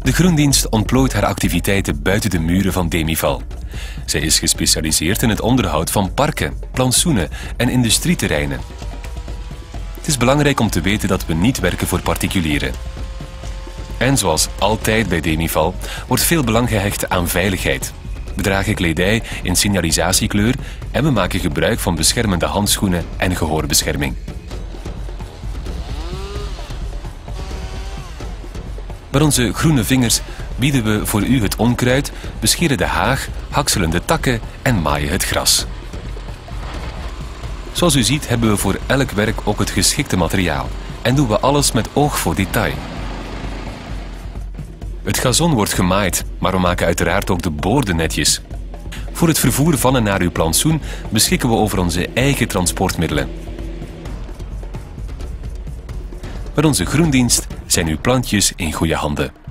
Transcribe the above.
De Groendienst ontplooit haar activiteiten buiten de muren van Demival. Zij is gespecialiseerd in het onderhoud van parken, plantsoenen en industrieterreinen. Het is belangrijk om te weten dat we niet werken voor particulieren. En zoals altijd bij Demival wordt veel belang gehecht aan veiligheid. We dragen kledij in signalisatiekleur en we maken gebruik van beschermende handschoenen en gehoorbescherming. Met onze groene vingers bieden we voor u het onkruid, bescheren de haag, hakselen de takken en maaien het gras. Zoals u ziet hebben we voor elk werk ook het geschikte materiaal en doen we alles met oog voor detail. Het gazon wordt gemaaid, maar we maken uiteraard ook de boorden netjes. Voor het vervoer van en naar uw plantsoen beschikken we over onze eigen transportmiddelen. Met onze Groendienst zijn uw plantjes in goede handen.